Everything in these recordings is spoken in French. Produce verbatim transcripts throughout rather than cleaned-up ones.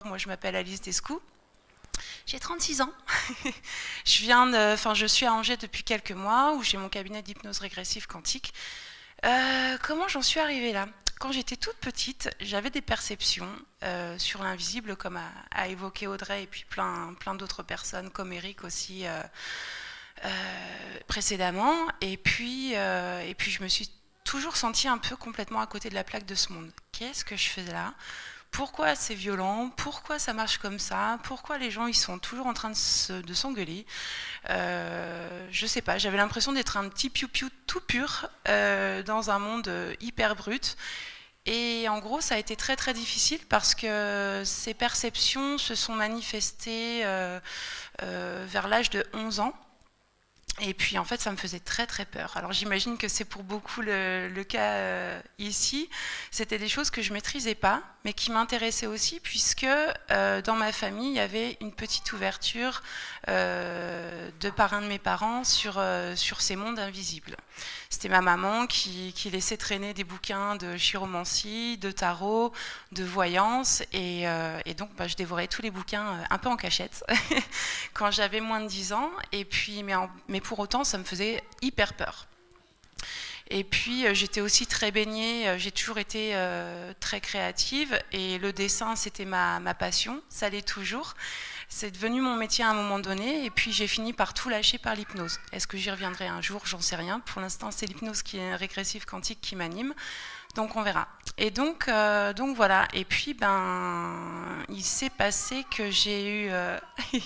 Moi, je m'appelle Alice Descou. J'ai trente-six ans. je, viens de, enfin, je suis à Angers depuis quelques mois où j'ai mon cabinet d'hypnose régressive quantique. Euh, comment j'en suis arrivée là? Quand j'étais toute petite, j'avais des perceptions euh, sur l'invisible, comme a, a évoqué Audrey et puis plein, plein d'autres personnes, comme Eric aussi euh, euh, précédemment. Et puis, euh, et puis je me suis toujours sentie un peu complètement à côté de la plaque de ce monde. Qu'est-ce que je faisais là? Pourquoi c'est violent? Pourquoi ça marche comme ça? Pourquoi les gens ils sont toujours en train de s'engueuler? euh, Je sais pas, j'avais l'impression d'être un petit piou-piou tout pur euh, dans un monde hyper brut. Et en gros, ça a été très très difficile parce que ces perceptions se sont manifestées euh, euh, vers l'âge de onze ans. Et puis en fait, ça me faisait très très peur. Alors j'imagine que c'est pour beaucoup le, le cas euh, ici. C'était des choses que je maîtrisais pas, mais qui m'intéressaient aussi, puisque euh, dans ma famille, il y avait une petite ouverture euh, de par un de mes parents sur, euh, sur ces mondes invisibles. C'était ma maman qui, qui laissait traîner des bouquins de chiromancie, de tarot, de voyance, et, euh, et donc bah, je dévorais tous les bouquins un peu en cachette quand j'avais moins de dix ans. Et puis, mais, en, mais pour autant, ça me faisait hyper peur. Et puis, euh, j'étais aussi très baignée, euh, j'ai toujours été euh, très créative, et le dessin, c'était ma, ma passion, ça l'est toujours. C'est devenu mon métier à un moment donné, et puis j'ai fini par tout lâcher par l'hypnose. Est-ce que j'y reviendrai un jour? J'en sais rien. Pour l'instant, c'est l'hypnose qui est régressive quantique qui m'anime, donc on verra. Et donc, euh, donc voilà. Et puis, ben, il s'est passé que j'ai eu... Euh...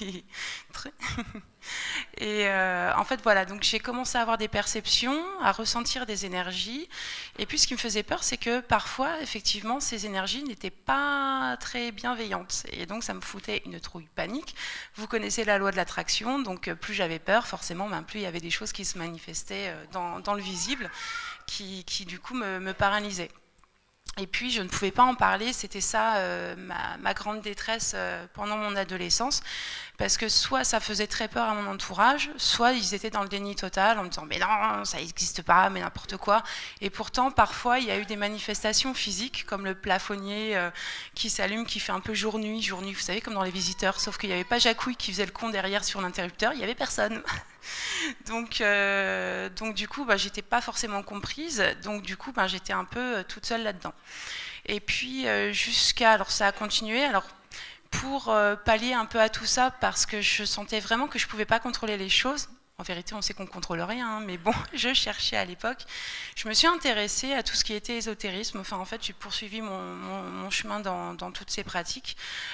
Et euh, en fait, voilà, donc j'ai commencé à avoir des perceptions, à ressentir des énergies. Et puis, ce qui me faisait peur, c'est que parfois, effectivement, ces énergies n'étaient pas très bienveillantes. Et donc, ça me foutait une trouille panique. Vous connaissez la loi de l'attraction, donc plus j'avais peur, forcément, ben, plus il y avait des choses qui se manifestaient dans, dans le visible, qui, qui du coup me, me paralysaient. Et puis, je ne pouvais pas en parler, c'était ça euh, ma, ma grande détresse euh, pendant mon adolescence, parce que soit ça faisait très peur à mon entourage, soit ils étaient dans le déni total en me disant « mais non, ça n'existe pas, mais n'importe quoi ». Et pourtant, parfois, il y a eu des manifestations physiques, comme le plafonnier euh, qui s'allume, qui fait un peu jour-nuit, jour-nuit, vous savez, comme dans Les Visiteurs, sauf qu'il n'y avait pas Jacouille qui faisait le con derrière sur l'interrupteur, il n'y avait personne. Donc, euh, donc du coup, bah, j'étais pas forcément comprise. Donc du coup, bah, j'étais un peu euh, toute seule là-dedans. Et puis euh, jusqu'à, alors ça a continué. Alors pour euh, pallier un peu à tout ça, parce que je sentais vraiment que je pouvais pas contrôler les choses. En vérité, on sait qu'on ne contrôle rien, hein, mais bon, je cherchais à l'époque. Je me suis intéressée à tout ce qui était ésotérisme. Enfin, en fait, j'ai poursuivi mon, mon, mon chemin dans, dans toutes ces pratiques.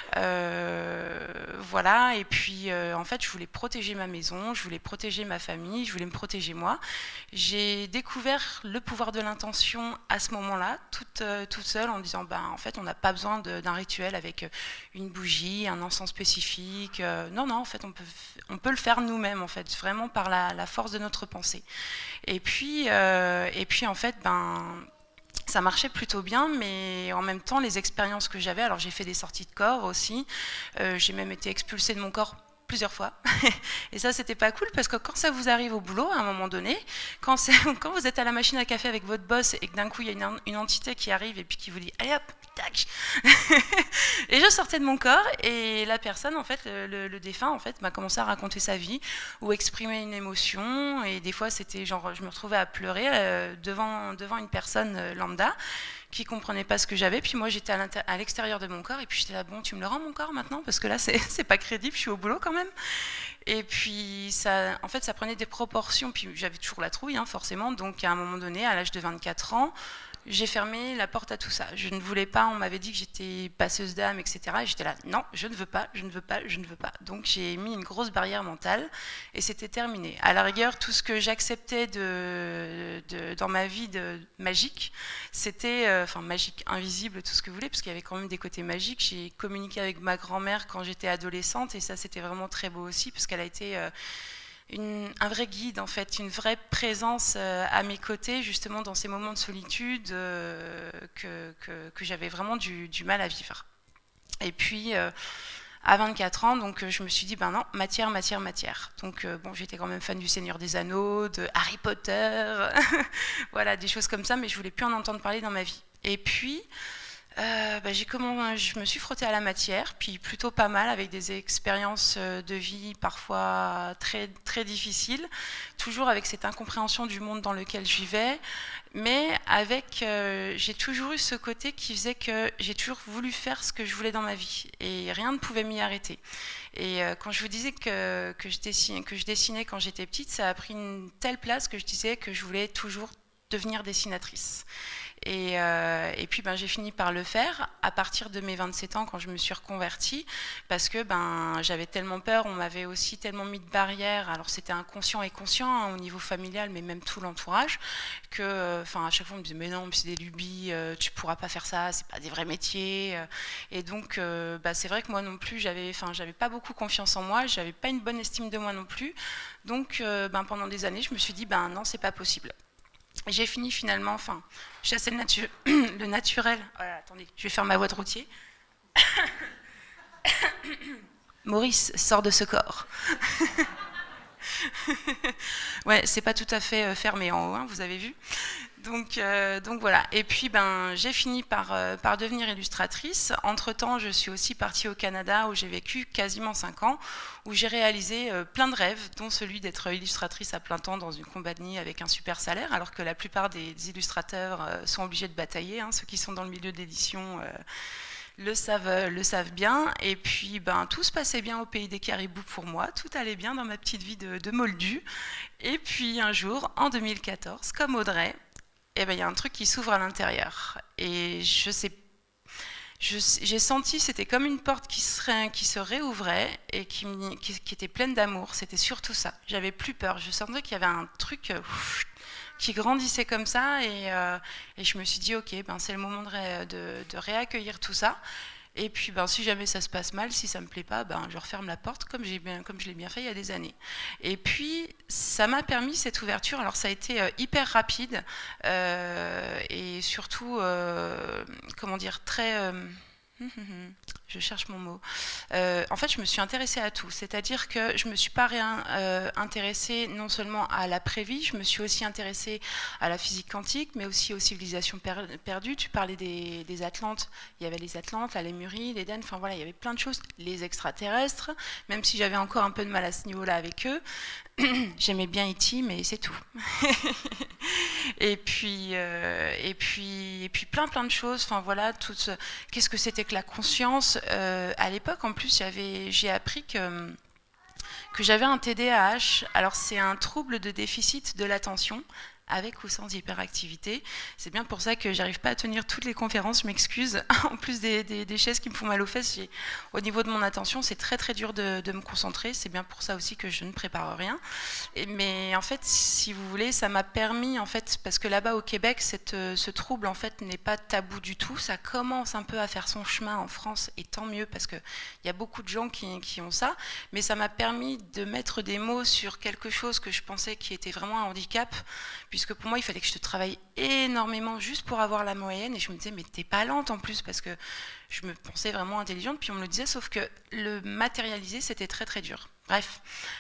Euh, voilà, et puis, euh, en fait, je voulais protéger ma maison, je voulais protéger ma famille, je voulais me protéger moi. J'ai découvert le pouvoir de l'intention à ce moment-là, toute, euh, toute seule, en disant, ben, en fait, on n'a pas besoin d'un rituel avec une bougie, un encens spécifique. Euh, non, non, en fait, on peut, on peut le faire nous-mêmes, en fait, vraiment par la, la force de notre pensée. Et puis, euh, et puis en fait, ben, ça marchait plutôt bien, mais en même temps, les expériences que j'avais, alors j'ai fait des sorties de corps aussi, euh, j'ai même été expulsée de mon corps plusieurs fois. Et ça, c'était pas cool, parce que quand ça vous arrive au boulot, à un moment donné, quand, quand vous êtes à la machine à café avec votre boss et que d'un coup, il y a une, une entité qui arrive et puis qui vous dit « Allez hop !» Tac. Et je sortais de mon corps, et la personne, en fait, le, le, le défunt, en fait, m'a commencé à raconter sa vie ou exprimer une émotion. Et des fois, c'était genre, je me retrouvais à pleurer euh, devant, devant une personne euh, lambda qui comprenait pas ce que j'avais. Puis moi, j'étais à l'extérieur de mon corps, et puis j'étais là, bon, tu me le rends mon corps maintenant, parce que là, c'est pas crédible, je suis au boulot quand même. Et puis, ça, en fait, ça prenait des proportions. Puis j'avais toujours la trouille, hein, forcément. Donc, à un moment donné, à l'âge de vingt-quatre ans, j'ai fermé la porte à tout ça. Je ne voulais pas, on m'avait dit que j'étais passeuse d'âme, et cetera. Et j'étais là, non, je ne veux pas, je ne veux pas, je ne veux pas. Donc j'ai mis une grosse barrière mentale, et c'était terminé. À la rigueur, tout ce que j'acceptais de, de, dans ma vie de magique, c'était, euh, enfin magique, invisible, tout ce que vous voulez, parce qu'il y avait quand même des côtés magiques. J'ai communiqué avec ma grand-mère quand j'étais adolescente, et ça c'était vraiment très beau aussi, parce qu'elle a été... Euh, Une, un vrai guide, en fait, une vraie présence euh, à mes côtés, justement dans ces moments de solitude euh, que, que, que j'avais vraiment du, du mal à vivre. Et puis, euh, à vingt-quatre ans, donc, je me suis dit, ben non, matière, matière, matière. Donc, euh, bon, j'étais quand même fan du Seigneur des Anneaux, de Harry Potter, voilà, des choses comme ça, mais je voulais plus en entendre parler dans ma vie. Et puis, Euh, bah, j'ai comment, je me suis frottée à la matière, puis plutôt pas mal, avec des expériences de vie parfois très, très difficiles, toujours avec cette incompréhension du monde dans lequel je vivais, mais avec, euh, j'ai toujours eu ce côté qui faisait que j'ai toujours voulu faire ce que je voulais dans ma vie, et rien ne pouvait m'y arrêter. Et euh, quand je vous disais que, que, je dessinais, que je dessinais quand j'étais petite, ça a pris une telle place que je disais que je voulais toujours devenir dessinatrice. Et, euh, et puis ben, j'ai fini par le faire à partir de mes vingt-sept ans quand je me suis reconvertie, parce que ben, j'avais tellement peur, on m'avait aussi tellement mis de barrières, alors c'était inconscient et conscient hein, au niveau familial, mais même tout l'entourage, que enfin, à chaque fois on me disait mais non, c'est des lubies, euh, tu pourras pas faire ça, c'est pas des vrais métiers. Et donc euh, bah, c'est vrai que moi non plus, j'avais enfin, j'avais pas beaucoup confiance en moi, j'avais pas une bonne estime de moi non plus, donc euh, ben, pendant des années je me suis dit ben non, c'est pas possible. J'ai fini finalement, enfin, chasser le, natu le naturel. Voilà, attendez, je vais faire ma voix de routier. Maurice, sors de ce corps. Ouais, c'est pas tout à fait fermé en haut, hein, vous avez vu. Donc, euh, donc voilà. Et puis, ben, j'ai fini par, euh, par devenir illustratrice. Entre-temps, je suis aussi partie au Canada où j'ai vécu quasiment cinq ans, où j'ai réalisé euh, plein de rêves, dont celui d'être illustratrice à plein temps dans une compagnie avec un super salaire, alors que la plupart des, des illustrateurs euh, sont obligés de batailler. Hein, ceux qui sont dans le milieu d'édition euh, le savent, le savent bien. Et puis, ben, tout se passait bien au pays des caribous pour moi. Tout allait bien dans ma petite vie de, de moldu. Et puis, un jour, en deux mille quatorze, comme Audrey, eh ben, y a un truc qui s'ouvre à l'intérieur. Et je sais, j'ai senti, c'était comme une porte qui se, qui se réouvrait et qui, qui, qui était pleine d'amour. C'était surtout ça. J'avais plus peur. Je sentais qu'il y avait un truc ouf, qui grandissait comme ça. Et, euh, et je me suis dit, ok, ben, c'est le moment de, ré, de, de réaccueillir tout ça. Et puis, ben, si jamais ça se passe mal, si ça me plaît pas, ben, je referme la porte comme, bien, comme je l'ai bien fait il y a des années. Et puis, ça m'a permis cette ouverture. Alors, ça a été euh, hyper rapide euh, et surtout, euh, comment dire, très... Euh, je cherche mon mot. Euh, en fait, je me suis intéressée à tout. C'est-à-dire que je ne me suis pas rien, euh, intéressée non seulement à l'après-vie, je me suis aussi intéressée à la physique quantique, mais aussi aux civilisations per perdues. Tu parlais des, des Atlantes. Il y avait les Atlantes, la Lémurie, l'Éden. Enfin voilà, il y avait plein de choses. Les extraterrestres, même si j'avais encore un peu de mal à ce niveau-là avec eux. J'aimais bien E T, mais c'est tout. et puis, euh, et puis, et puis plein plein de choses. Enfin voilà, tout. Qu'est-ce que c'était que la conscience euh, à l'époque? En plus, j'ai appris que que j'avais un T D A H. Alors c'est un trouble de déficit de l'attention, avec ou sans hyperactivité. C'est bien pour ça que j'arrive pas à tenir toutes les conférences, je m'excuse. En plus des, des, des chaises qui me font mal aux fesses, au niveau de mon attention, c'est très très dur de, de me concentrer. C'est bien pour ça aussi que je ne prépare rien. Et, mais en fait, si vous voulez, ça m'a permis, en fait, parce que là-bas au Québec, cette, ce trouble en fait n'est pas tabou du tout. Ça commence un peu à faire son chemin en France, et tant mieux, parce qu'il y a beaucoup de gens qui, qui ont ça. Mais ça m'a permis de mettre des mots sur quelque chose que je pensais qui était vraiment un handicap, puisque pour moi, il fallait que je travaille énormément juste pour avoir la moyenne. Et je me disais, mais t'es pas lente en plus, parce que je me pensais vraiment intelligente. Puis on me le disait, sauf que le matérialiser, c'était très très dur. Bref,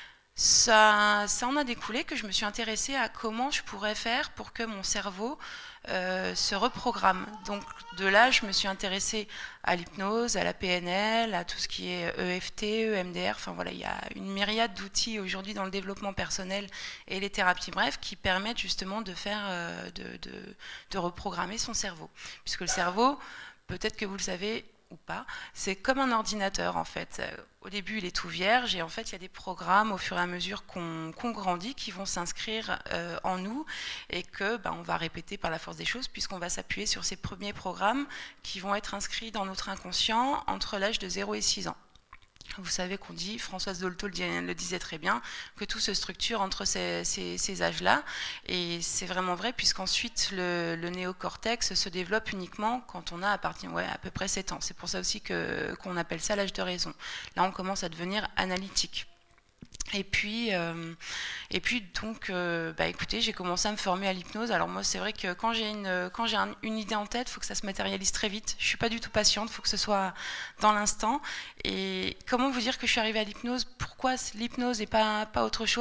ça, ça en a découlé que je me suis intéressée à comment je pourrais faire pour que mon cerveau euh, se reprogramme. Donc de là, je me suis intéressée à l'hypnose, à la P N L, à tout ce qui est E F T, E M D R. Enfin voilà, il y a une myriade d'outils aujourd'hui dans le développement personnel et les thérapies bref qui permettent justement de faire, euh, de, de, de reprogrammer son cerveau. Puisque le cerveau, peut-être que vous le savez ou pas, c'est comme un ordinateur en fait. Au début, il est tout vierge et en fait, il y a des programmes au fur et à mesure qu'on qu'on grandit qui vont s'inscrire euh, en nous et que ben, on va répéter par la force des choses puisqu'on va s'appuyer sur ces premiers programmes qui vont être inscrits dans notre inconscient entre l'âge de zéro et six ans. Vous savez qu'on dit, Françoise Dolto le disait très bien, que tout se structure entre ces, ces, ces âges-là. Et c'est vraiment vrai, puisqu'ensuite le, le néocortex se développe uniquement quand on a à, partir, ouais, à peu près sept ans. C'est pour ça aussi que, qu'on appelle ça l'âge de raison. Là, on commence à devenir analytique. Et puis, euh, et puis donc, euh, bah, écoutez, j'ai commencé à me former à l'hypnose. Alors moi, c'est vrai que quand j'ai une, quand j'ai un, une idée en tête, il faut que ça se matérialise très vite. Je suis pas du tout patiente, il faut que ce soit dans l'instant. Et comment vous dire que je suis arrivée à l'hypnose? Pourquoi l'hypnose et pas, pas autre chose?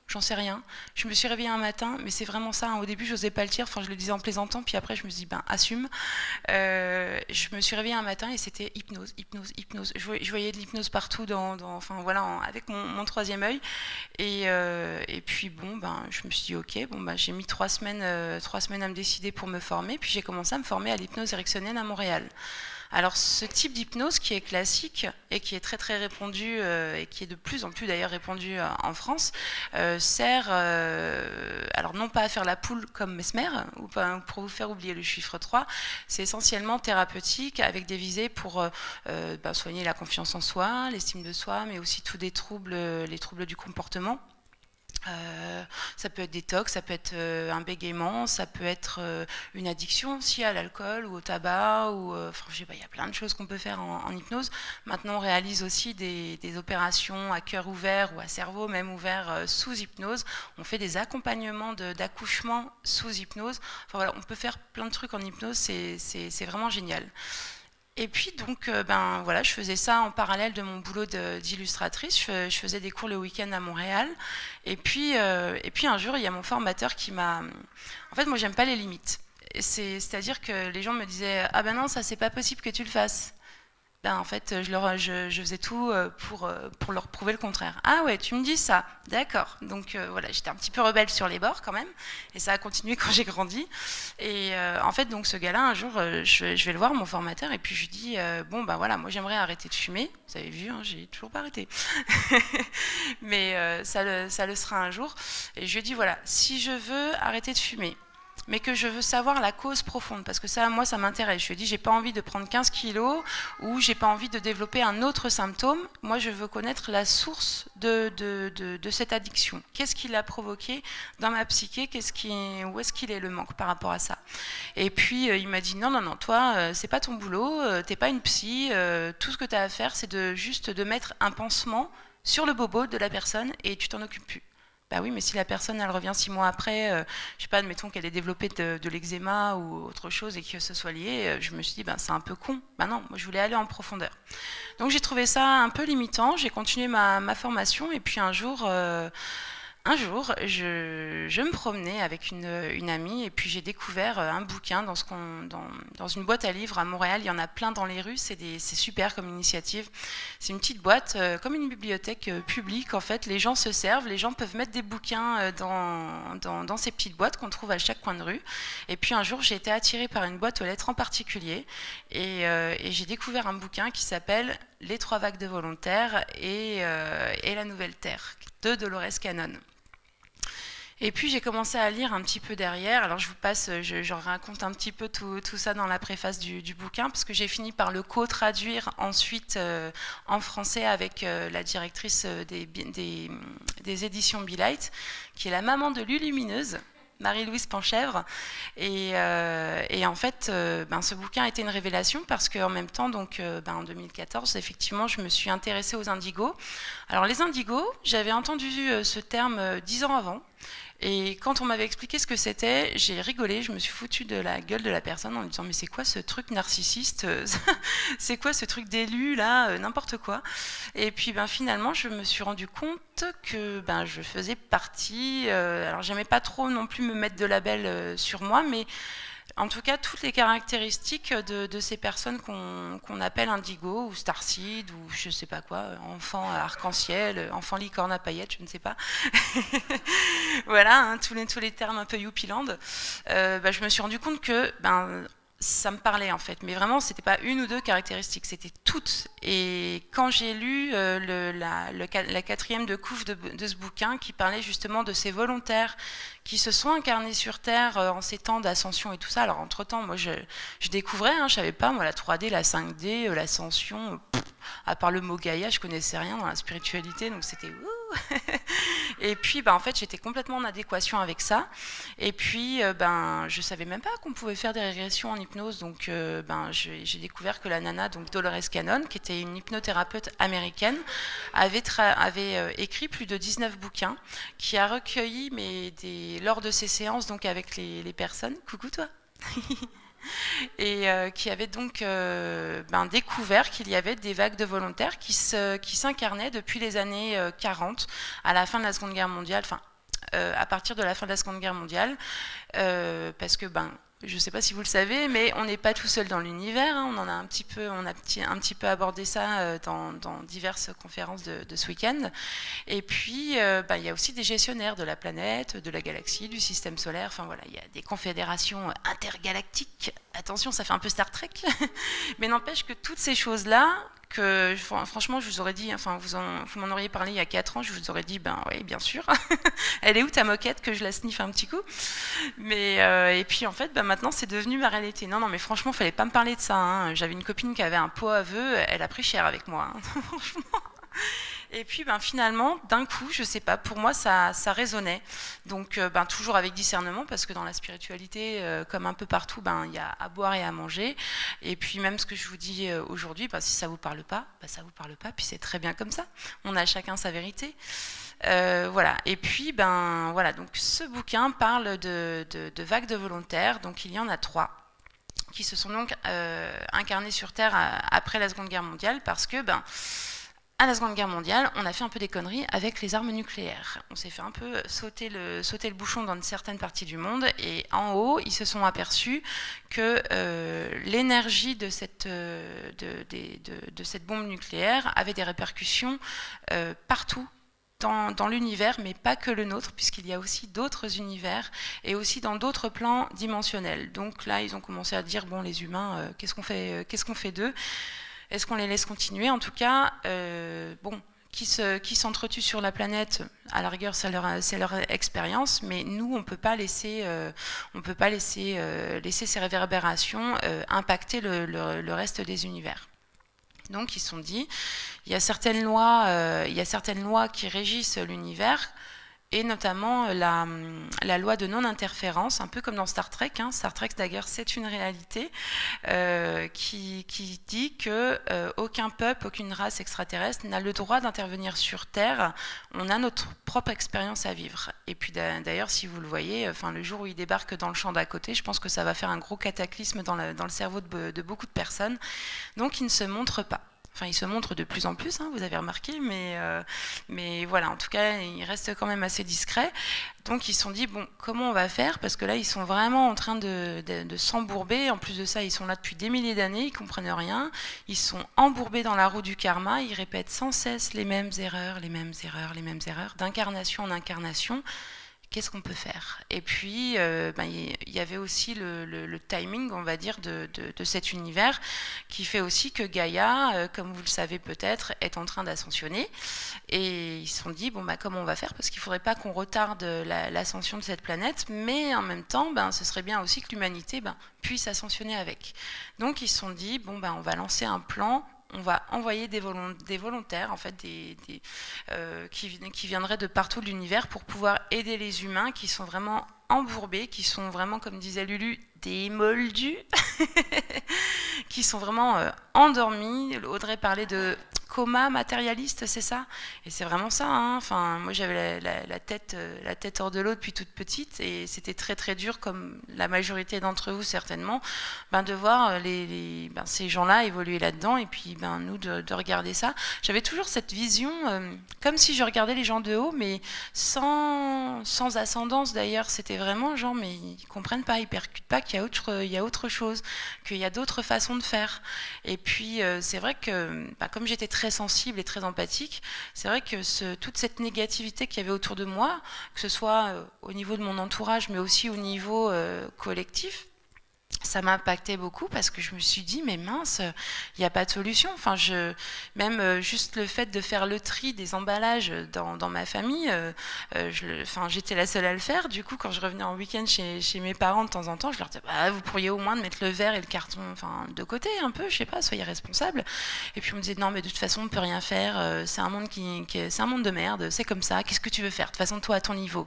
J'en sais rien. Je me suis réveillée un matin, mais c'est vraiment ça. Hein. Au début, je n'osais pas le dire. Enfin, je le disais en plaisantant. Puis après, je me suis dit, ben, assume. Euh, je me suis réveillée un matin et c'était hypnose, hypnose, hypnose. Je voyais, je voyais de l'hypnose partout, dans, dans, enfin voilà, en, avec mon, mon troisième œil. Et, euh, et puis bon, ben, je me suis dit, ok, bon, ben, j'ai mis trois semaines, euh, trois semaines à me décider pour me former. Puis j'ai commencé à me former à l'hypnose ericksonienne à Montréal. Alors ce type d'hypnose qui est classique et qui est très très répandu euh, et qui est de plus en plus d'ailleurs répandu euh, en France euh, sert euh, alors non pas à faire la poule comme Mesmer ou pas, pour vous faire oublier le chiffre trois, c'est essentiellement thérapeutique avec des visées pour euh, euh, bah, soigner la confiance en soi, l'estime de soi, mais aussi tous des troubles, les troubles du comportement. Euh, ça peut être des tocs, ça peut être euh, un bégaiement, ça peut être euh, une addiction aussi à l'alcool ou au tabac, ou euh, enfin, je sais pas, il y a plein de choses qu'on peut faire en, en hypnose. Maintenant, on réalise aussi des, des opérations à cœur ouvert ou à cerveau même ouvert euh, sous hypnose. On fait des accompagnements d'accouchement sous hypnose. Enfin voilà, on peut faire plein de trucs en hypnose, c'est vraiment génial. Et puis donc, euh, ben voilà, je faisais ça en parallèle de mon boulot d'illustratrice. Je, je faisais des cours le week-end à Montréal. Et puis, euh, et puis un jour, il y a mon formateur qui m'a. En fait, moi, j'aime pas les limites. C'est-à-dire que les gens me disaient, ah ben non, ça c'est pas possible que tu le fasses. Ben, en fait, je, leur, je, je faisais tout pour, pour leur prouver le contraire. Ah ouais, tu me dis ça, d'accord. Donc euh, voilà, j'étais un petit peu rebelle sur les bords quand même, et ça a continué quand j'ai grandi. Et euh, en fait, donc ce gars-là, un jour, euh, je, je vais le voir, mon formateur, et puis je lui dis, euh, bon ben voilà, moi j'aimerais arrêter de fumer. Vous avez vu, hein, j'ai toujours pas arrêté. Mais euh, ça, le, ça le sera un jour. Et je lui dis, voilà, si je veux arrêter de fumer, mais que je veux savoir la cause profonde, parce que ça, moi, ça m'intéresse. Je lui ai dit, j'ai pas envie de prendre quinze kilos ou j'ai pas envie de développer un autre symptôme. Moi, je veux connaître la source de, de, de, de cette addiction. Qu'est-ce qui l'a provoqué dans ma psyché? Qu'est-ce qui, où est-ce qu'il est le manque par rapport à ça? Et puis, euh, il m'a dit, non, non, non, toi, euh, c'est pas ton boulot, euh, t'es pas une psy, euh, tout ce que tu as à faire, c'est de, juste de mettre un pansement sur le bobo de la personne et tu t'en occupes plus. Bah oui, mais si la personne, elle revient six mois après, euh, je sais pas, admettons qu'elle ait développé de, de l'eczéma ou autre chose et que ce soit lié, euh, je me suis dit, ben, c'est un peu con. Ben non, moi je voulais aller en profondeur. Donc j'ai trouvé ça un peu limitant, j'ai continué ma, ma formation et puis un jour... Euh, Un jour, je, je me promenais avec une, une amie et puis j'ai découvert un bouquin dans, ce qu'on, dans, dans une boîte à livres à Montréal. Il y en a plein dans les rues, c'est super comme initiative. C'est une petite boîte, euh, comme une bibliothèque euh, publique en fait. Les gens se servent, les gens peuvent mettre des bouquins euh, dans, dans, dans ces petites boîtes qu'on trouve à chaque coin de rue. Et puis un jour, j'ai été attirée par une boîte aux lettres en particulier et, euh, et j'ai découvert un bouquin qui s'appelle « Les trois vagues de volontaires et, euh, et la nouvelle terre » de Dolores Cannon. Et puis j'ai commencé à lire un petit peu derrière. Alors je vous passe, je, je raconte un petit peu tout, tout ça dans la préface du, du bouquin, parce que j'ai fini par le co-traduire ensuite euh, en français avec euh, la directrice des, des, des éditions Be-Light, qui est la maman de Lulumineuse, Marie-Louise Panchèvre. Et, euh, et en fait, euh, ben, ce bouquin a été une révélation parce qu'en même temps, donc, euh, ben, en deux mille quatorze, effectivement, je me suis intéressée aux indigos. Alors les indigos, j'avais entendu euh, ce terme euh, dix ans avant. Et quand on m'avait expliqué ce que c'était, j'ai rigolé, je me suis foutue de la gueule de la personne en lui disant « mais c'est quoi ce truc narcissiste? C'est quoi ce truc d'élu là? N'importe quoi ». Et puis ben, finalement, je me suis rendu compte que ben, je faisais partie, euh, alors j'aimais pas trop non plus me mettre de label euh, sur moi, mais en tout cas, toutes les caractéristiques de, de ces personnes qu'on qu'on appelle indigo ou starseed ou je sais pas quoi, enfant arc-en-ciel, enfant licorne à paillettes, je ne sais pas. Voilà, hein, tous, les, tous les termes un peu youpiland. Euh, bah, je me suis rendu compte que ben, ça me parlait en fait, mais vraiment, c'était pas une ou deux caractéristiques, c'était toutes. Et quand j'ai lu euh, le, la, le, la quatrième de couve de, de ce bouquin qui parlait justement de ces volontaires qui se sont incarnés sur Terre euh, en ces temps d'ascension et tout ça. Alors entre-temps, moi je, je découvrais, hein, je savais pas, moi la trois D, la cinq D, euh, l'ascension, euh, à part le mot Gaïa, je connaissais rien dans la spiritualité, donc c'était ouh. Et puis bah, en fait j'étais complètement en adéquation avec ça. Et puis euh, ben je savais même pas qu'on pouvait faire des régressions en hypnose, donc euh, ben j'ai découvert que la nana, donc Dolores Cannon, qui était une hypnothérapeute américaine, avait, avait euh, écrit plus de dix-neuf bouquins, qui a recueilli mais des, lors de ses séances donc avec les, les personnes, coucou toi. Et euh, qui avait donc euh, ben, découvert qu'il y avait des vagues de volontaires qui s'incarnaient se, qui depuis les années euh, quarante, à la fin de la Seconde Guerre mondiale, enfin euh, à partir de la fin de la Seconde Guerre mondiale, euh, parce que ben je ne sais pas si vous le savez, mais on n'est pas tout seul dans l'univers. Hein. On en a un petit peu, on a petit, un petit peu abordé ça euh, dans, dans diverses conférences de, de ce week-end. Et puis, euh, bah, il y a aussi des gestionnaires de la planète, de la galaxie, du système solaire. Enfin voilà, il y a des confédérations intergalactiques. Attention, ça fait un peu Star Trek, mais n'empêche que toutes ces choses-là, que franchement, je vous aurais dit, enfin, vous, en, vous m'en auriez parlé il y a quatre ans, je vous aurais dit, ben oui, bien sûr. Elle est où ta moquette que je la sniffe un petit coup? Mais euh, et puis en fait, ben, maintenant, c'est devenu ma réalité. Non, non, mais franchement, fallait pas me parler de ça. Hein. J'avais une copine qui avait un pot à vœux, elle a pris cher avec moi. Hein. Franchement. Et puis ben, finalement, d'un coup, je sais pas, pour moi, ça, ça résonnait. Donc euh, ben, toujours avec discernement, parce que dans la spiritualité, euh, comme un peu partout, ben, il y a à boire et à manger. Et puis même ce que je vous dis euh, aujourd'hui, ben, si ça vous parle pas, ben, ça vous parle pas, puis c'est très bien comme ça. On a chacun sa vérité. Euh, voilà. Et puis, ben, voilà. Donc ce bouquin parle de, de, de vagues de volontaires. Donc il y en a trois qui se sont donc euh, incarnés sur Terre à, après la Seconde Guerre mondiale, parce que ben à la Seconde Guerre mondiale, on a fait un peu des conneries avec les armes nucléaires. On s'est fait un peu sauter le, sauter le bouchon dans certaines parties du monde, et en haut, ils se sont aperçus que euh, l'énergie de cette, euh, de, de, de, de cette bombe nucléaire avait des répercussions euh, partout dans, dans l'univers, mais pas que le nôtre, puisqu'il y a aussi d'autres univers, et aussi dans d'autres plans dimensionnels. Donc là, ils ont commencé à dire, bon, les humains, euh, qu'est-ce qu'on fait, euh, qu'est-ce qu'on fait d'eux ? Est-ce qu'on les laisse continuer? En tout cas, euh, bon, qui se, qui s'entretuent sur la planète, à la rigueur, c'est leur, c'est leur expérience, mais nous, on peut pas laisser, euh, on peut pas laisser, euh, laisser ces réverbérations euh, impacter le, le, le reste des univers. Donc, ils se sont dit, il y a certaines lois, euh, il y a certaines lois qui régissent l'univers, et notamment la, la loi de non-interférence, un peu comme dans Star Trek. Hein. Star Trek, d'ailleurs, c'est une réalité euh, qui, qui dit que euh, aucun peuple, aucune race extraterrestre n'a le droit d'intervenir sur Terre. On a notre propre expérience à vivre. Et puis d'ailleurs, si vous le voyez, enfin, le jour où ils débarquent dans le champ d'à côté, je pense que ça va faire un gros cataclysme dans, la, dans le cerveau de, de beaucoup de personnes. Donc, ils ne se montrent pas. Enfin, il se montre de plus en plus, hein, vous avez remarqué, mais, euh, mais voilà, en tout cas, il reste quand même assez discret. Donc, ils se sont dit, bon, comment on va faire? Parce que là, ils sont vraiment en train de, de, de s'embourber. En plus de ça, ils sont là depuis des milliers d'années, ils ne comprennent rien. Ils sont embourbés dans la roue du karma, ils répètent sans cesse les mêmes erreurs, les mêmes erreurs, les mêmes erreurs, d'incarnation en incarnation. Qu'est-ce qu'on peut faire? Et puis, euh, ben, il y avait aussi le, le, le timing, on va dire, de, de, de cet univers, qui fait aussi que Gaïa, euh, comme vous le savez peut-être, est en train d'ascensionner. Et ils se sont dit, bon, ben, comment on va faire? Parce qu'il ne faudrait pas qu'on retarde la, l'ascension de cette planète, mais en même temps, ben, ce serait bien aussi que l'humanité ben, puisse ascensionner avec. Donc, ils se sont dit, bon, ben, on va lancer un plan. On va envoyer des, volont des volontaires en fait, des, des, euh, qui, qui viendraient de partout de l'univers pour pouvoir aider les humains qui sont vraiment embourbés, qui sont vraiment, comme disait Lulu, des moldus, qui sont vraiment euh, endormis. Audrey parlait de coma matérialiste, c'est ça? Et c'est vraiment ça. Hein. Enfin, moi, j'avais la, la, la, tête, euh, la tête hors de l'eau depuis toute petite, et c'était très très dur, comme la majorité d'entre vous certainement, ben, de voir les, les, ben, ces gens-là évoluer là-dedans, et puis ben, nous de, de regarder ça. J'avais toujours cette vision, euh, comme si je regardais les gens de haut, mais sans, sans ascendance d'ailleurs. C'était vraiment genre, mais ils comprennent pas, ils percutent pas qu'il y a autre, il y a autre chose, qu'il y a d'autres façons de faire. Et puis euh, c'est vrai que, ben, comme j'étais très sensible et très empathique, c'est vrai que ce, toute cette négativité qu'il y avait autour de moi, que ce soit euh, au niveau de mon entourage, mais aussi au niveau euh, collectif, ça m'a impacté beaucoup, parce que je me suis dit, mais mince, il n'y a pas de solution. Enfin, je, même euh, juste le fait de faire le tri des emballages dans, dans ma famille, euh, euh, je, enfin, j'étais la seule à le faire. Du coup, quand je revenais en week-end chez, chez mes parents de temps en temps, je leur disais, bah, vous pourriez au moins mettre le verre et le carton, enfin, de côté un peu, je sais pas, soyez responsables. Et puis on me disait, non, mais de toute façon, on ne peut rien faire, euh, c'est un monde qui, qui c'est un monde de merde, c'est comme ça, qu'est-ce que tu veux faire? De toute façon, toi, à ton niveau.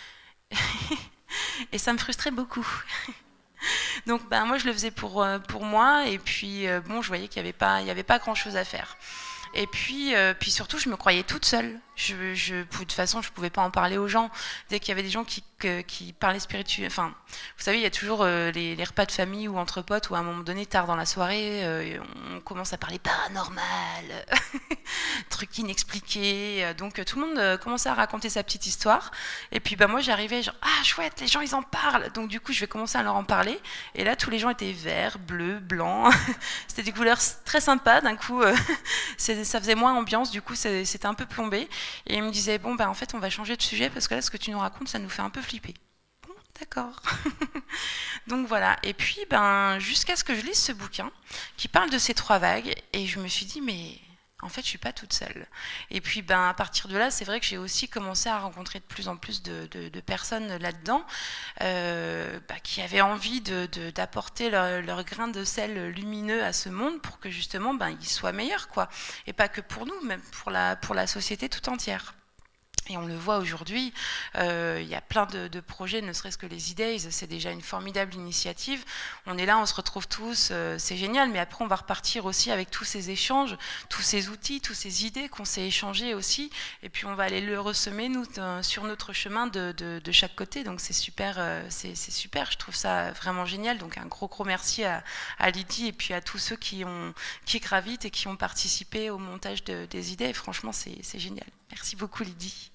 Et ça me frustrait beaucoup. Donc ben, moi je le faisais pour, euh, pour moi, et puis euh, bon, je voyais qu'il n'y avait pas, il y avait pas grand chose à faire. Et puis, euh, puis surtout, je me croyais toute seule. Je, je, de toute façon, je ne pouvais pas en parler aux gens. Dès qu'il y avait des gens qui, que, qui parlaient spirituel, enfin, vous savez, il y a toujours euh, les, les repas de famille ou entre potes où à un moment donné, tard dans la soirée, euh, on commence à parler paranormal, trucs inexpliqués. Donc tout le monde commençait à raconter sa petite histoire. Et puis bah, moi j'arrivais genre ah chouette, les gens ils en parlent. Donc du coup je vais commencer à leur en parler. Et là tous les gens étaient verts, bleus, blancs. C'était des couleurs très sympas. D'un coup euh, ça faisait moins ambiance. Du coup c'était un peu plombé. Et ils me disaient bon bah en fait on va changer de sujet parce que là ce que tu nous racontes ça nous fait un peu flipper. Bon d'accord. Donc voilà. Et puis ben jusqu'à ce que je lise ce bouquin qui parle de ces trois vagues. Et je me suis dit mais en fait, je suis pas toute seule. Et puis, ben, à partir de là, c'est vrai que j'ai aussi commencé à rencontrer de plus en plus de, de, de personnes là-dedans euh, bah, qui avaient envie d'apporter de, de, leur, leur grain de sel lumineux à ce monde pour que justement, ben, il soit meilleur, quoi. Et pas que pour nous, même pour la, pour la société tout entière. Et on le voit aujourd'hui, euh, il y a plein de, de projets, ne serait-ce que les E-Days, c'est déjà une formidable initiative. On est là, on se retrouve tous, euh, c'est génial, mais après on va repartir aussi avec tous ces échanges, tous ces outils, toutes ces idées qu'on s'est échangées aussi, et puis on va aller le ressemer nous, sur notre chemin de, de, de chaque côté, donc c'est super, euh, c'est super, je trouve ça vraiment génial, donc un gros gros merci à, à Lydie et puis à tous ceux qui, ont, qui gravitent et qui ont participé au montage de, des idées, et franchement c'est génial. Merci beaucoup Lydie.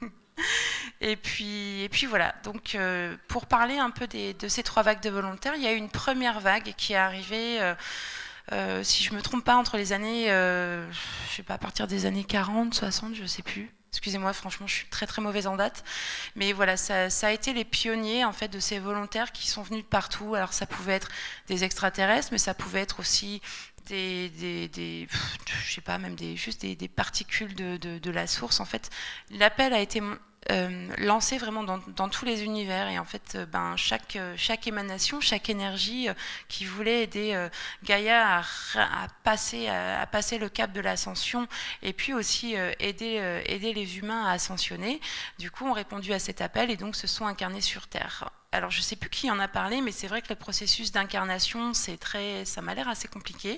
et, puis, et puis voilà, donc euh, pour parler un peu des, de ces trois vagues de volontaires, il y a eu une première vague qui est arrivée, euh, euh, si je ne me trompe pas, entre les années, euh, je sais pas, à partir des années quarante, soixante, je ne sais plus. Excusez-moi, franchement, je suis très très mauvaise en date. Mais voilà, ça, ça a été les pionniers en fait de ces volontaires qui sont venus de partout. Alors ça pouvait être des extraterrestres, mais ça pouvait être aussi des, des, des je sais pas, même des, juste des, des particules de, de, de la source. En fait, l'appel a été euh, lancé vraiment dans, dans tous les univers et en fait, euh, ben, chaque, chaque émanation, chaque énergie euh, qui voulait aider euh, Gaïa à, à, passer, à, à passer le cap de l'ascension et puis aussi euh, aider, euh, aider les humains à ascensionner, du coup, ont répondu à cet appel et donc se sont incarnés sur Terre. Alors, je ne sais plus qui en a parlé, mais c'est vrai que le processus d'incarnation, c'est très, ça m'a l'air assez compliqué.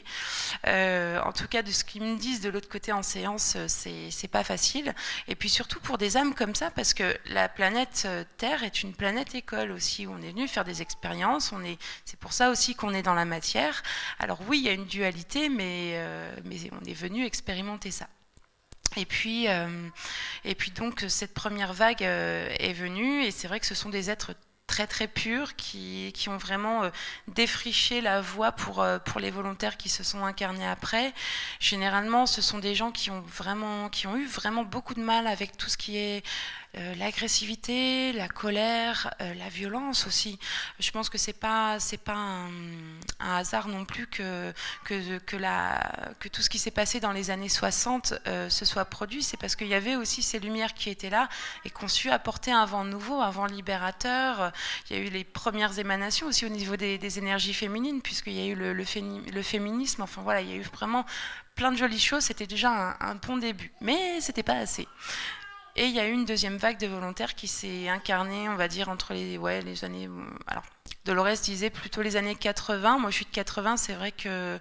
Euh, en tout cas, de ce qu'ils me disent de l'autre côté en séance, c'est pas facile. Et puis surtout pour des âmes comme ça, parce que la planète Terre est une planète école aussi, où on est venu faire des expériences. C'est pour ça aussi qu'on est dans la matière. Alors oui, il y a une dualité, mais, euh, mais on est venu expérimenter ça. Et puis, euh, et puis donc, cette première vague euh, est venue, et c'est vrai que ce sont des êtres très très purs qui, qui ont vraiment euh, défriché la voie pour, euh, pour les volontaires qui se sont incarnés après. Généralement, ce sont des gens qui ont, vraiment, qui ont eu vraiment beaucoup de mal avec tout ce qui est euh, l'agressivité, la colère, euh, la violence aussi. Je pense que c'est pas, c'est pas un, un hasard non plus que, que, que, la, que tout ce qui s'est passé dans les années soixante euh, se soit produit. C'est parce qu'il y avait aussi ces lumières qui étaient là et qu'on su apporter un vent nouveau, un vent libérateur. Il y a eu les premières émanations aussi au niveau des, des énergies féminines, puisqu'il y a eu le, le, le féminisme. Enfin voilà, il y a eu vraiment plein de jolies choses. C'était déjà un, un bon début, mais c'était pas assez. Et il y a eu une deuxième vague de volontaires qui s'est incarnée, on va dire, entre les, ouais, les années... Alors, Dolores disait plutôt les années quatre-vingts. Moi, je suis de quatre-vingts. C'est vrai que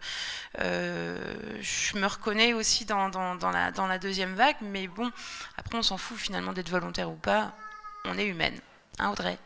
euh, je me reconnais aussi dans, dans, dans, la, dans la deuxième vague. Mais bon, après, on s'en fout finalement d'être volontaire ou pas. On est humaine. Hein, Audrey?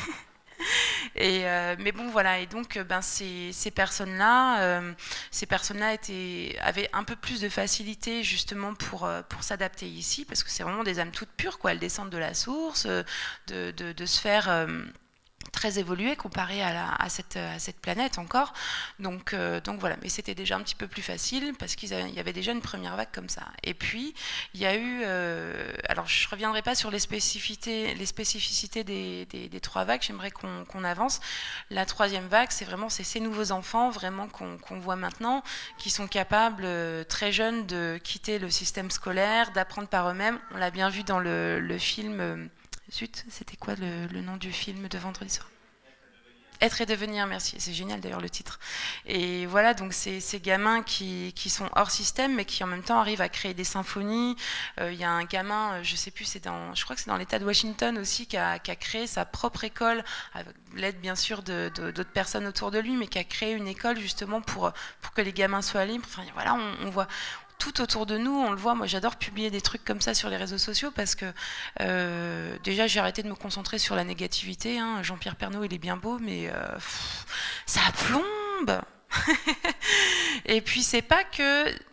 Et euh, mais bon voilà, et donc ben ces, ces personnes-là, euh, ces personnes-là étaient avaient un peu plus de facilité justement pour euh, pour s'adapter ici, parce que c'est vraiment des âmes toutes pures, quoi. Elles descendent de la source, de de, de sphères euh, très évolué comparé à, la, à, cette, à cette planète encore. Donc, euh, donc voilà, mais c'était déjà un petit peu plus facile parce qu'il y avait déjà une première vague comme ça. Et puis, il y a eu... Euh, alors, je ne reviendrai pas sur les spécificités, les spécificités des, des, des trois vagues, j'aimerais qu'on qu'on avance. La troisième vague, c'est vraiment ces nouveaux enfants vraiment qu'on qu'on voit maintenant, qui sont capables, euh, très jeunes, de quitter le système scolaire, d'apprendre par eux-mêmes. On l'a bien vu dans le, le film... Euh, Zut, c'était quoi le, le nom du film de vendredi soir? Être et devenir, merci. C'est génial d'ailleurs le titre. Et voilà, donc c'est ces gamins qui, qui sont hors système, mais qui en même temps arrivent à créer des symphonies. Il euh, y a un gamin, je sais plus, c'est dans, je crois que c'est dans l'État de Washington aussi, qui a, qui a créé sa propre école, avec l'aide bien sûr de, de, d'autres personnes autour de lui, mais qui a créé une école justement pour, pour que les gamins soient libres. Enfin voilà, on, on voit... tout autour de nous, on le voit. Moi, j'adore publier des trucs comme ça sur les réseaux sociaux parce que euh, déjà, j'ai arrêté de me concentrer sur la négativité. Hein. Jean-Pierre Pernaut, il est bien beau, mais euh, pff, ça plombe. Et puis, c'est pas que...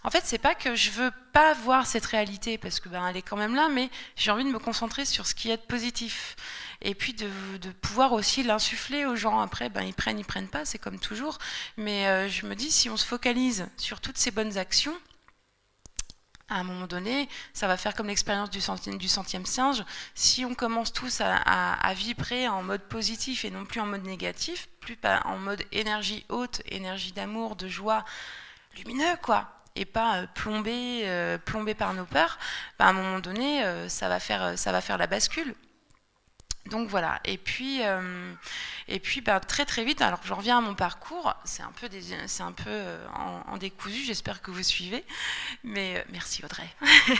En fait, c'est pas que je veux pas voir cette réalité, parce que ben, elle est quand même là, mais j'ai envie de me concentrer sur ce qui est de positif. Et puis de, de pouvoir aussi l'insuffler aux gens. Après, ben, ils prennent, ils prennent pas, c'est comme toujours. Mais euh, je me dis, si on se focalise sur toutes ces bonnes actions, à un moment donné, ça va faire comme l'expérience du centième, du centième singe. Si on commence tous à, à, à vibrer en mode positif et non plus en mode négatif, plus pas en mode énergie haute, énergie d'amour, de joie, lumineux, quoi, et pas euh, plombé, euh, plombé par nos peurs, bah, à un moment donné, euh, ça va faire, ça va faire la bascule. Donc voilà, et puis, euh, et puis bah, très très vite, alors je reviens à mon parcours, c'est un peu, des, c'est un peu euh, en, en décousu, j'espère que vous suivez, mais euh, merci Audrey.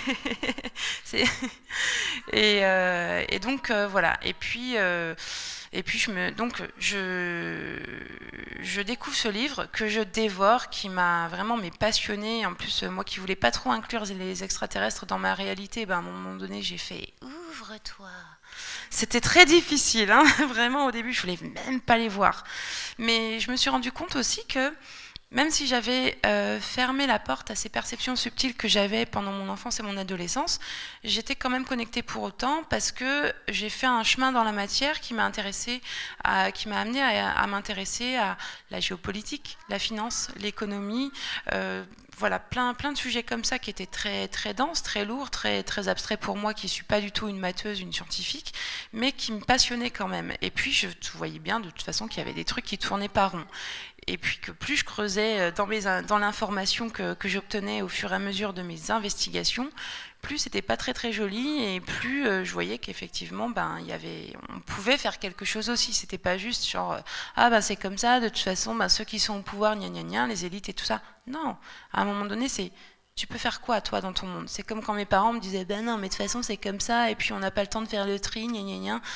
et, euh, et donc euh, voilà, et puis, euh, et puis je, me, donc, je, je découvre ce livre que je dévore, qui m'a vraiment mais, passionné. En plus, moi qui voulais pas trop inclure les extraterrestres dans ma réalité, bah, à un moment donné j'ai fait « ouvre-toi ». C'était très difficile, hein. Vraiment au début je voulais même pas les voir. Mais je me suis rendu compte aussi que même si j'avais euh, fermé la porte à ces perceptions subtiles que j'avais pendant mon enfance et mon adolescence, j'étais quand même connectée pour autant, parce que j'ai fait un chemin dans la matière qui m'a intéressée, à, qui m'a amené à, à m'intéresser à la géopolitique, la finance, l'économie, euh, voilà, plein, plein de sujets comme ça qui étaient très, très denses, très lourds, très, très abstraits pour moi, qui ne suis pas du tout une matheuse, une scientifique, mais qui me passionnaient quand même. Et puis, je voyais bien de toute façon qu'il y avait des trucs qui tournaient pas rond. Et puis que plus je creusais dans, mes, dans l'information que, que j'obtenais au fur et à mesure de mes investigations, plus c'était pas très très joli, et plus euh, je voyais qu'effectivement ben, y avait, on pouvait faire quelque chose aussi. C'était pas juste genre euh, ah ben c'est comme ça, de toute façon ben, ceux qui sont au pouvoir, gna gna gna, les élites et tout ça. Non, à un moment donné c'est tu peux faire quoi toi dans ton monde. C'est comme quand mes parents me disaient ben non mais de toute façon c'est comme ça, et puis on n'a pas le temps de faire le tri, gna gna gna.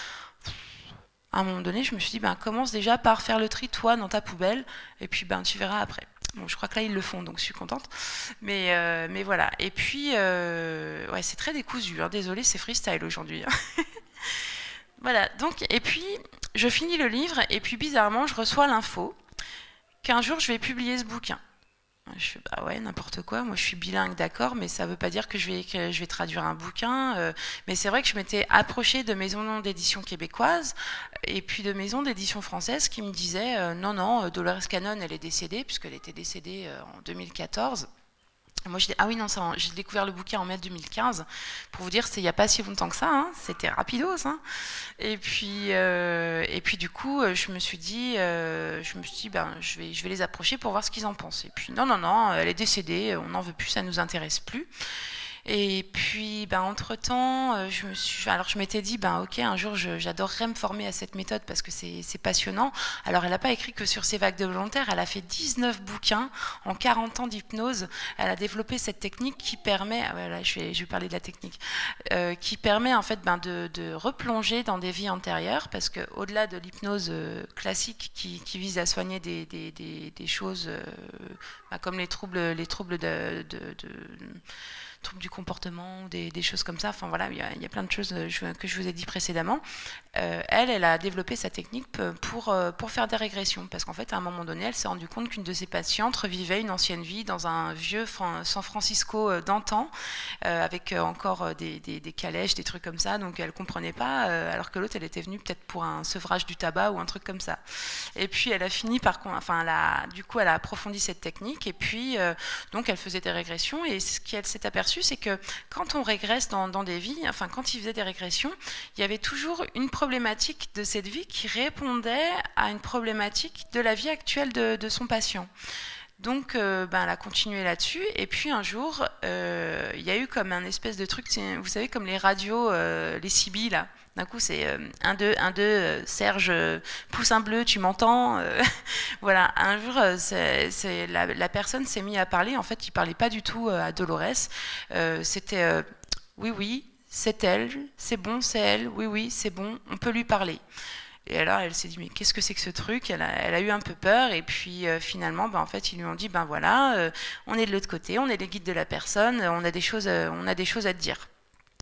À un moment donné, je me suis dit, ben, commence déjà par faire le tri, toi, dans ta poubelle, et puis ben, tu verras après. Bon, je crois que là, ils le font, donc je suis contente. Mais, euh, mais voilà. Et puis, euh, ouais, c'est très décousu. Hein. Désolée, c'est freestyle aujourd'hui. Hein. Voilà. Donc, et puis, je finis le livre, et puis bizarrement, je reçois l'info qu'un jour, je vais publier ce bouquin. Je fais bah ouais, n'importe quoi, moi je suis bilingue, d'accord, mais ça veut pas dire que je vais, que je vais traduire un bouquin. Euh, mais c'est vrai que je m'étais approchée de maisons d'édition québécoises et puis de maisons d'édition françaises qui me disaient euh, non, non, Dolores Cannon, elle est décédée, puisqu'elle était décédée euh, en deux mille quatorze. Moi, j'ai ah oui, non, j'ai découvert le bouquin en mai deux mille quinze. Pour vous dire, c'est il n'y a pas si longtemps que ça. Hein, c'était rapidos. Hein. Et puis, euh, et puis du coup, je me suis dit, euh, je me suis dit, ben, je vais, je vais les approcher pour voir ce qu'ils en pensent. Et puis, non, non, non, elle est décédée. On n'en veut plus, ça nous intéresse plus. Et puis, ben, entre-temps, euh, je me suis, alors je m'étais dit, ben, ok, un jour, j'adorerais me former à cette méthode parce que c'est passionnant. Alors, elle n'a pas écrit que sur ses vagues de volontaires, elle a fait dix-neuf bouquins en quarante ans d'hypnose. Elle a développé cette technique qui permet, voilà, je vais, je vais parler de la technique, euh, qui permet en fait ben, de, de replonger dans des vies antérieures, parce que au-delà de l'hypnose euh, classique qui, qui vise à soigner des, des, des, des choses euh, ben, comme les troubles, les troubles de, de, de troubles du comportement, des, des choses comme ça. Enfin voilà, il y a, il y a plein de choses que je vous ai dit précédemment. Euh, elle, elle a développé sa technique pour, pour faire des régressions, parce qu'en fait, à un moment donné, elle s'est rendue compte qu'une de ses patientes revivait une ancienne vie dans un vieux San Francisco d'antan, euh, avec encore des, des, des calèches, des trucs comme ça, donc elle comprenait pas, euh, alors que l'autre, elle était venue peut-être pour un sevrage du tabac ou un truc comme ça. Et puis, elle a fini par... Enfin, elle a, du coup, elle a approfondi cette technique, et puis, euh, donc, elle faisait des régressions, et ce qu'elle s'est aperçue, c'est que quand on régresse dans, dans des vies, enfin quand il faisait des régressions, il y avait toujours une problématique de cette vie qui répondait à une problématique de la vie actuelle de, de son patient. Donc, euh, ben, elle a continué là-dessus. Et puis un jour, euh, il y a eu comme un espèce de truc, vous savez, comme les radios, euh, les C B là. D'un coup, c'est euh, un, deux, un, deux, euh, Serge, euh, pouce un bleu, tu m'entends euh, Voilà, un jour, euh, c'est, c'est, la, la personne s'est mise à parler. En fait, il ne parlait pas du tout euh, à Dolores. Euh, C'était euh, oui, oui, c'est elle, c'est bon, c'est elle, oui, oui, c'est bon, on peut lui parler. Et alors, elle s'est dit, mais qu'est-ce que c'est que ce truc? elle a, elle a eu un peu peur, et puis euh, finalement, ben, en fait, ils lui ont dit, ben voilà, euh, on est de l'autre côté, on est les guides de la personne, on a des choses, euh, on a des choses à te dire.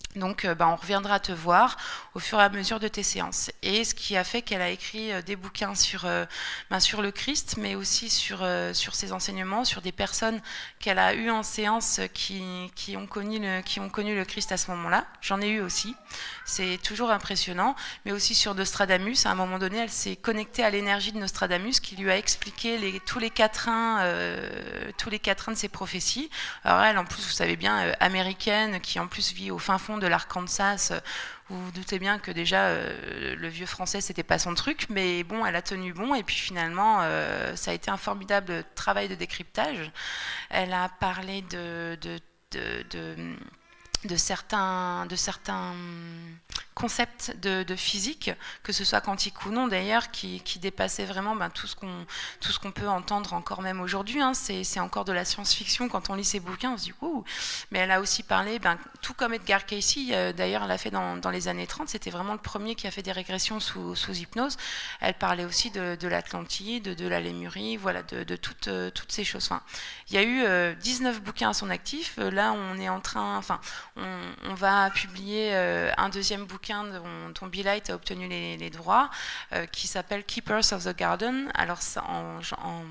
Donc, euh, bah, on reviendra te voir au fur et à mesure de tes séances. Et ce qui a fait qu'elle a écrit euh, des bouquins sur, euh, ben, sur le Christ, mais aussi sur, euh, sur ses enseignements, sur des personnes qu'elle a eues en séance qui, qui, ont connu le, qui ont connu le Christ à ce moment-là. J'en ai eu aussi. C'est toujours impressionnant. Mais aussi sur Nostradamus. À un moment donné, elle s'est connectée à l'énergie de Nostradamus qui lui a expliqué les, tous, les quatrains, euh, tous les quatrains de ses prophéties. Alors elle, en plus, vous savez bien, euh, américaine, qui en plus vit au fin fond de l'Arkansas, vous vous doutez bien que déjà euh, le vieux français c'était pas son truc, mais bon, elle a tenu bon et puis finalement euh, ça a été un formidable travail de décryptage. Elle a parlé de, de, de, de, de certains, de certains concepts de, de physique, que ce soit quantique ou non d'ailleurs, qui, qui dépassaient vraiment ben, tout ce qu'on tout ce qu'on peut entendre encore même aujourd'hui. Hein. C'est encore de la science-fiction quand on lit ses bouquins, on se dit ouh. Mais elle a aussi parlé, ben, tout comme Edgar Cayce, euh, d'ailleurs elle l'a fait dans, dans les années trente, c'était vraiment le premier qui a fait des régressions sous, sous hypnose. Elle parlait aussi de, de l'Atlantide, de, de la Lémurie, voilà, de, de toutes, euh, toutes ces choses. Enfin, il y a eu euh, dix-neuf bouquins à son actif. Là, on est en train, enfin, on, on va publier euh, un deuxième bouquin dont, dont Be Light a obtenu les, les droits, euh, qui s'appelle Keepers of the Garden. Alors, ça, en, en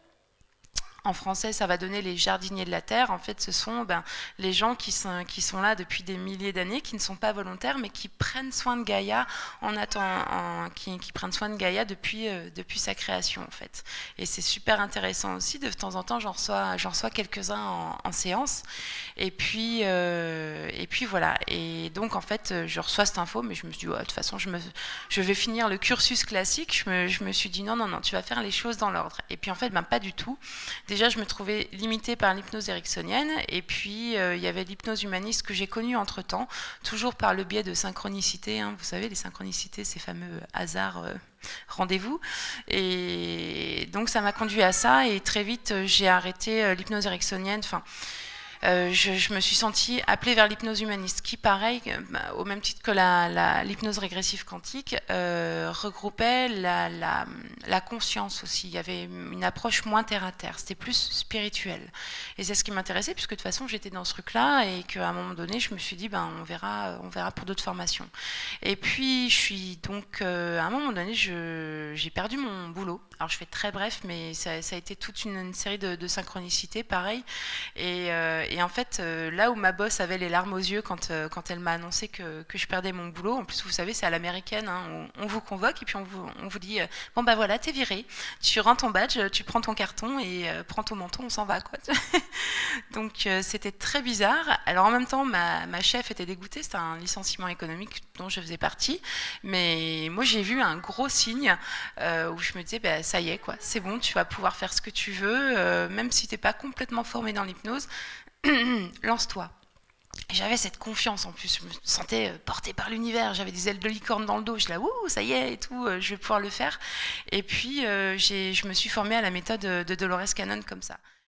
En français, ça va donner les jardiniers de la terre. En fait, ce sont ben, les gens qui sont, qui sont là depuis des milliers d'années, qui ne sont pas volontaires, mais qui prennent soin de Gaïa, en attend, en, qui, qui prennent soin de Gaïa depuis, euh, depuis sa création, en fait. Et c'est super intéressant aussi. De temps en temps, j'en reçois, j'en reçois quelques-uns en, en séance. Et puis, euh, et puis voilà. Et donc, en fait, je reçois cette info, mais je me suis dit, ouais, de toute façon, je, me, je vais finir le cursus classique. Je me, je me suis dit, non, non, non, tu vas faire les choses dans l'ordre. Et puis, en fait, ben, pas du tout. Déjà, je me trouvais limitée par l'hypnose ericksonienne, et puis euh, il y avait l'hypnose humaniste que j'ai connue entre-temps, toujours par le biais de synchronicité. Hein, vous savez, les synchronicités, ces fameux hasards euh, rendez-vous. Et donc, ça m'a conduit à ça, et très vite, j'ai arrêté euh, l'hypnose ericksonienne. Enfin, Euh, je, je me suis sentie appelée vers l'hypnose humaniste, qui, pareil, bah, au même titre que l'hypnose régressive quantique, euh, regroupait la, la, la conscience aussi. Il y avait une approche moins terre-à-terre, c'était plus spirituel. Et c'est ce qui m'intéressait, puisque de toute façon, j'étais dans ce truc-là, et qu'à un moment donné, je me suis dit, ben, on verra, on verra pour d'autres formations. Et puis, je suis donc, euh, à un moment donné, j'ai perdu mon boulot. Alors, je fais très bref, mais ça, ça a été toute une, une série de, de synchronicités, pareil. Et, euh, et en fait, euh, là où ma boss avait les larmes aux yeux quand, euh, quand elle m'a annoncé que, que je perdais mon boulot, en plus, vous savez, c'est à l'américaine, hein, on, on vous convoque et puis on vous, on vous dit, euh, bon bah voilà, t'es viré, tu rends ton badge, tu prends ton carton et euh, prends ton menton, on s'en va, quoi. Donc, euh, c'était très bizarre. Alors, en même temps, ma, ma chef était dégoûtée, c'était un licenciement économique dont je faisais partie, mais moi, j'ai vu un gros signe euh, où je me disais, bah, ça y est, quoi, c'est bon, tu vas pouvoir faire ce que tu veux, euh, même si t'es pas complètement formé dans l'hypnose, lance-toi. J'avais cette confiance en plus, je me sentais portée par l'univers, j'avais des ailes de licorne dans le dos, je là, ouh, ça y est et tout, je vais pouvoir le faire. Et puis, euh, je me suis formée à la méthode de Dolores Cannon comme ça.